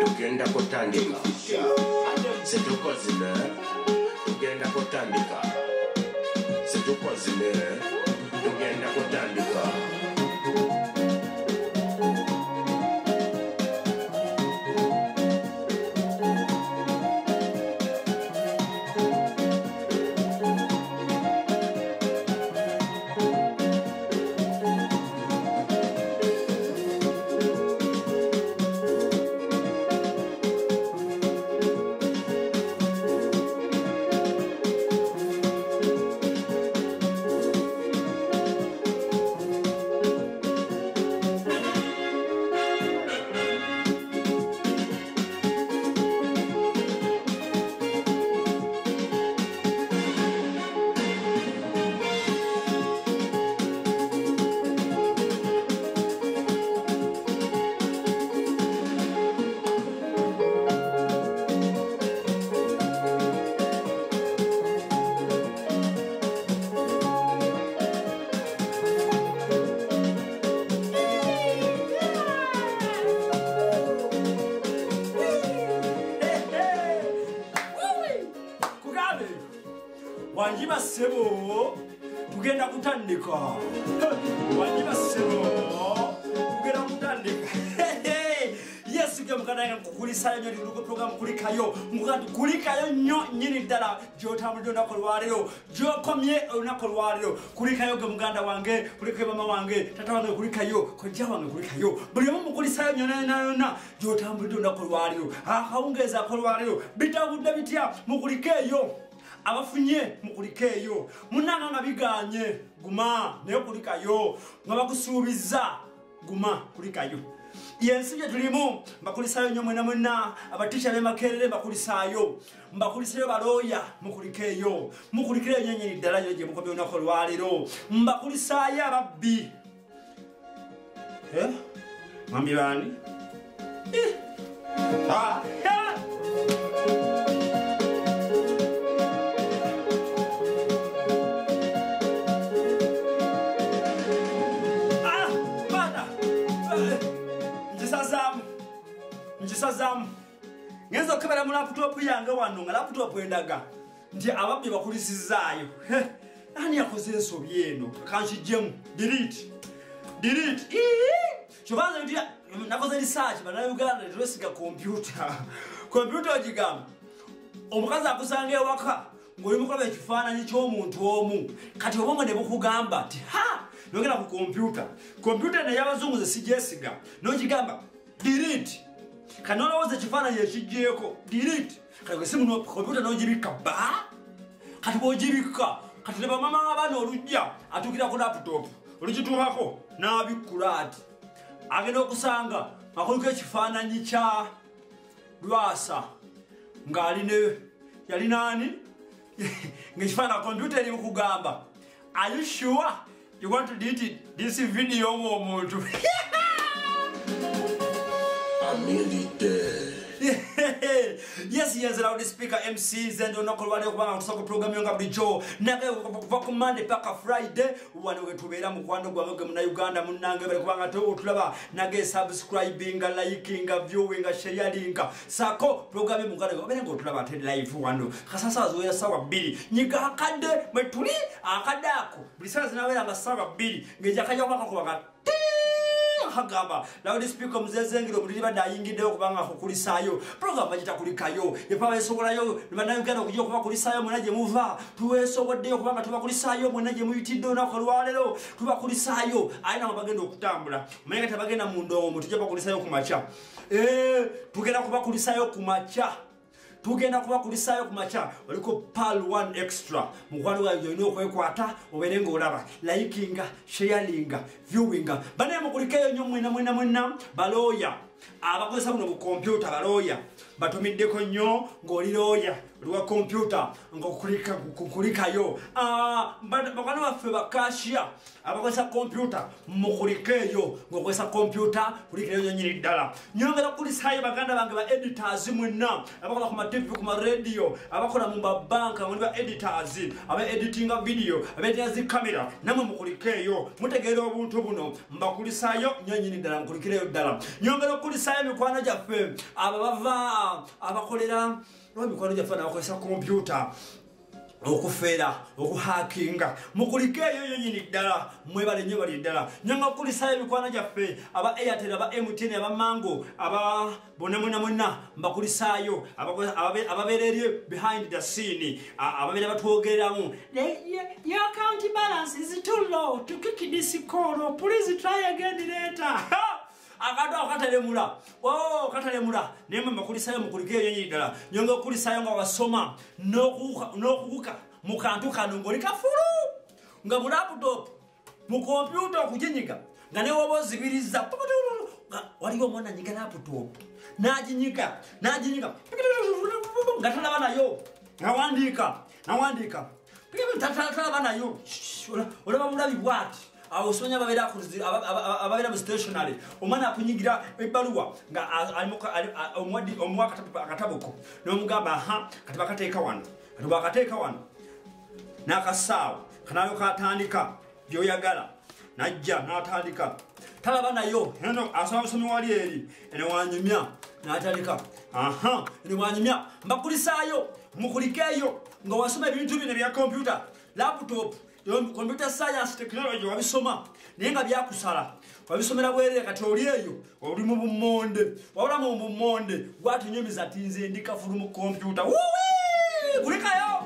tugenda kutandika situkozile tugenda kutandika situkozile tugenda kutandika Wanjiba sebo tugenda kutandika wanjiba sebo tugenda kutandika yes ke mukana kukulisa nyo liruko program kulikayo mukati kulikayo nyo nyini dala jotamulyo nakolwalero jokomye nakolwalero kulikayo ge muganda wange kulikayo mama wange tata wange kulikayo koja wange kulikayo buli mu kulisa nyo na jotamulyo nakolwalero akaungeza kolwalero bitagudde bitya mukulikeyo abafunye mukulikeyo munanga ngabiganye guma ne kulikayo ngabakusubiza guma kulikayo yensije tulimu mbakulisayo nyomwe na muna abatisha be makerere mbakulisayo mbakulisayo baloya mukulikeyo mukulikire nyenye dalaje je mukobe unako lwaliro mbakulisayo ababbi mambi bani Njisazamu ngenzo kamera mu laptop yange wano nga laptop endaga ndi ababbi bakulisizayo ani yakoze ensobi eno kanshijemu delete chobaza ndi nakoze research bana Uganda dressiga computer ogigamba omukazi akusange waka ngoli mukola ekifaananyi ky'omuntu omu kati obongo ne bukugamba ti nogera ku computer ne yabazungu ze sijesiga nogigamba delete kanola woze chifana yeshijeko delete kale simu no computer no jibika ba kati bojibika kati leba mama abana olujja atukira ku laptop olujituhako na bikulati agenda okusanga akoliko chifana nyicha lwasa ngaline yali nani ngechifana computer eri kugamba are you sure you want to delete this video omuntu Yes, yes, loud speaker MCs and on Nakolwale kubanga tusako program yonga bulijo nage kuva ku Monday paka Friday wano getubera mu kwando gwange mu Uganda munange bali kubanga to tulaba nage subscribing liking viewing sharing sako program mu kwando bali ngo tulaba te live wano kasasa zoya sawa 2 nyiga akade metuli akadako bisaza nawera nga sawa 2 ngeja kaja kwaka kubanga hagamba loud speaker muzezengiro muri badayingide okubanga kukulisayo program bajita kulikayo yepa besogolayo banayugana okujo kuba kulisayo munaje muva tuwesobodde okubanga tubakulisayo munaje muyitidde nakolwalero tubakulisayo ayina mabagendo okutambula mwenga tabagenda mu ndongo tujja bakulisayo kumacha tugenda kubakulisayo kumacha tugenda kubakulisayo kumacha waliko Pearl1Xtra mukwano wa yoino okwekwata oberengo olaba likinga sharinga viewinga bane mukulikeyo nyo mwena baloya abakozesa buno ku computer baloya batumiddeko nnyo ng'oli lawyer lwa computer ng'okulikayo bakwana baffe bakashia abakozesa computer mukulikeyo ng'okozesa computer kulikeyo nnyini ddala nyongera kulisayo baganda bange ba editors mwenna abakola ku TV ku radio abakola mu banka muli ba editors aba editinga video aba editing camera namwe mukulikeyo mutegeera obuntu buno mbakulisayo nnyini ddala nkulikeyo ddala nyongera kulisayo mikwano gyaffe abava abakolera mikwano gyaffe n'abakozesa kompyuta okufera okuhakinga mukulikeyo yonyini ddala mwebale nnyo bali ddala nyanga okulisayo mikwano gyaffe aba Airtel aba MTN aba Mango aba bonna mbakulisayo ababererye behind the scene ababere batwogereramu your account balance is too low to kick this call, please try again later. Akatalemula katalemula nemwe makulisayo mukulikeyo yonyini ddala nyanga okulisayo nga wasoma n'okukuka mukantu kano ngoli kafulu nga mu laptop mu computer okujinyiga nga ne wobo zibiriza waliwo mwana nyiga laptop najinyiga nga talaba nayo nawandika talaba nayo olaba mulabi bwati awusonya ababera mu stationary omwana akunyigira ebbaluwa nga omwadi akataboko n'omugamba kati bakateeka wano n'akasaawa kanayo katandika byoyagala najja n'atandika talaba nayo eno asoma busomi wali eri ene wanyumya n'atandika ene wanyumya mbakulisaayo mukulikeyo nga wasoma ebintu bino bya computer laptop computer science technology wabisoma naye nga byakusala wabisomera bwerere kati oli eyo oli mu bumonde wabula mu bumonde gwatunyumiza ati nze ndika fulu mu computer kulikayo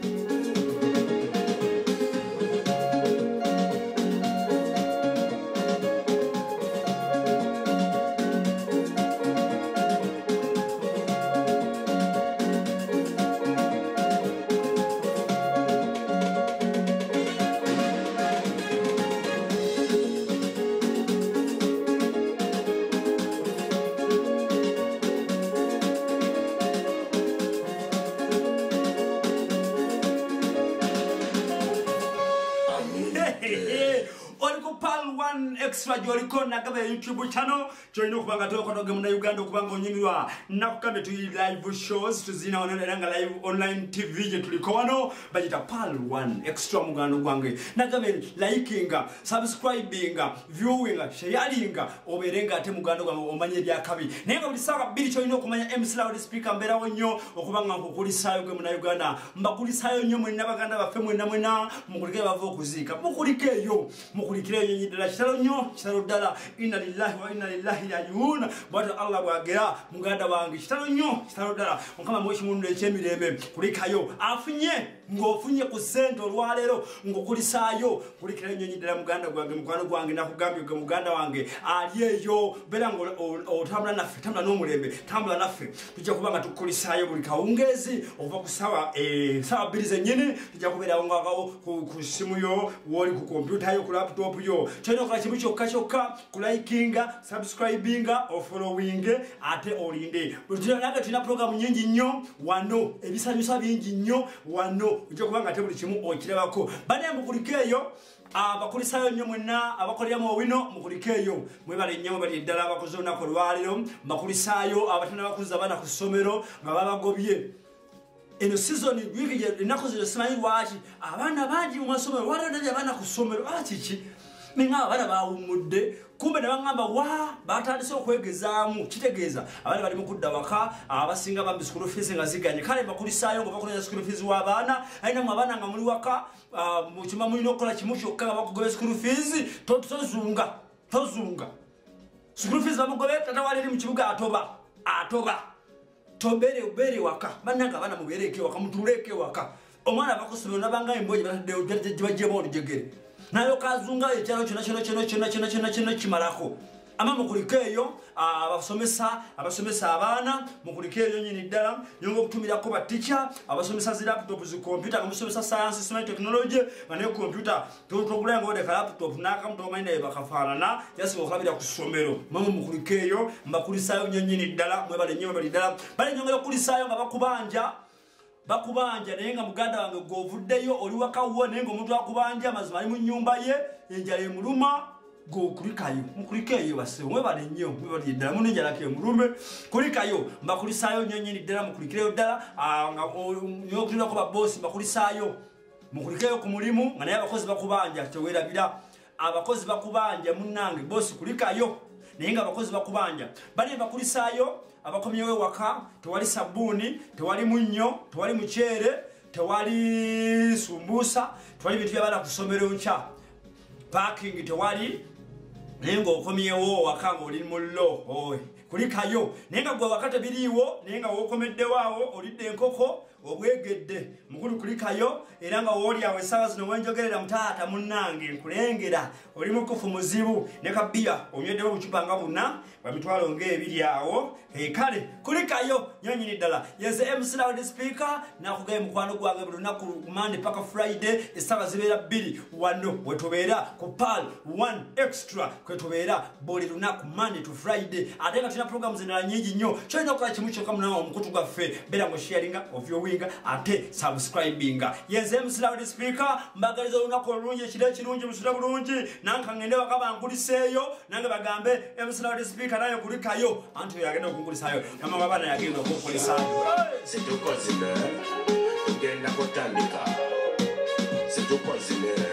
Pearl1Xtra joliko nagabe YouTube channel joino kubanga tokonoge mu Uganda kubanga onyimirwa nakukambe tu live shows tuzina onelanga live online TV je tuliko wano bajita Pearl1Xtra mugano gwange nagabe likinga subscribinga viewinga sharinga oberenga ate mugano gwange omanye bya kabi nenga bulisaka bili joino kumanya MC loud speaker mbera wonyo okubanga nkukulisayo gwe mu Uganda mbakulisayo nyo mwe nabaganda bafe mwena mukulike bavo kuzika mukulikireyo nyidala kitalo nyo kitalo dala inna lillahi wa inna ilaihi rajiun bwata Allah bwagera muganda wange kitalo nyo kitalo dala mukama mweshi mundu echemirembe kulikayo afunye ngofunye ku sento lwalero ngokulisayo kulikireyo nyidala muganda gwange mukwano gwange nakugambye gwe muganda wange aliyeyo bera ngo otambula naffe tambula n'omulembe tambula naffe tujja kubanga tukulisayo buli kawungezi okuva ku sawa bilize nyini tujja kubera ngagawo ku simu yo woli ku computer yo ku laptop yo chino kwa chimu kyokka kulikinga subscribinga or following ate olinde butira naga tina program nyingi nnyo wano ebisanyusa bingi nnyo wano ujja kubanga te buli kimu okirabako bane mukulikeyo abakulisayo nnyo mwenna abakolera mu wino mukulikeyo mwebale nnyo bali ddala abakozona ko lwaliro bakulisayo abatana bakuza bana ku somero nga babagobye eno season wiki inakoze simanyi lwaki abana bangi mu masomero waliwo abana ku somero kiki ninga abana bawumudde kumbe nabangamba batandise okwegezaamu kitegeeza abana bali mu kudda waka abasinga bambi school fees nga ziganye kale bakulisayo ngo bakolera school fees w'abaana ayina mu abana nga muli waka mu kima mulina okukola kimu kyokka nga bakugobe school fees tozunga school fees bamugobe tata wali mu kibuga atoba tobere waka bananga bana mubereke waka mutuleke waka omwana bakusomero nabanga emboje bajjemo olujegere nayo kazunga ekyalo kyona kimalako ama mukulikeyo abasomesa abaana mukulikeyo nyini ddala nyongo okutumirako ba teacher abasomesa zi laptop zi computer amusomesa science science technology bane computer tugula ngo de laptop nakamuto maina bakafaana yasi okulabira ku somero mama mukulikeyo mbakulisayo nyini ddala mwebale nyo bali ddala bale nyongo okulisayo nga bakubanja naye nga muganda wange govuddeyo oli wakawo naye nga omuntu akubanja mazima ali mu nnyumba ye enjala emuluma kulikayo mukulikeyo base mwebale nnyo mwebale ddala munenjala ke mulume kulikayo mbakulisayo nyonyini ddala mukulikireyo ddala nga nyokulirako babosi mbakulisayo mukulikeyo ku mulimu nga naye abakozi bakubanja kyewerabira abakozi bakubanja munnange bosi kulikayo naye nga abakozi bakubanja bali bakulisaayo abakomyewo waka tewali sabuni tewali munnyo tewali muceere tewali sumbusa tewali bintu byabala kusomero ncha parking tewali nengo okomyewo waka ng'oli mu lo kulikayo nenga gwe wakati biriwo nenga wokomedde waawo olidde enkoko obwegedde mukulu kulikayo era nga woli awe sawa zino wenjogerera mutaata munnange nkulengera oli mukufu muzibu ne kabbiya onyweddewo bucupa nga buna bamitwalo ng'ebiri awo kale kulikayo nyonyini ddala yeze MC Loud Speaker nakugaye mukwano gwange buli lunaku Monday paka Friday essaawa zibeera 2 wano wetubeera ku Pearl1Xtra kwetubeera buli lunaku Monday to Friday ate nga tulina programu zinala nyingi nnyo kyolina okukola kimu kyokka munawa omukutu gwaffe beera ngo sharinga ovyowinga ate subscribinga yeze MC Loud Speaker mbagaliza olunaku olulungi ekiro ekirungi musula bulungi nanka ngende wakaba nkuliseeyo nange bagambe MC Loud Speaker naye kulikayo anti yagenda okunkulisayo namama bana yagenda okunkulisayo situkozile tugenda kutandika situkozile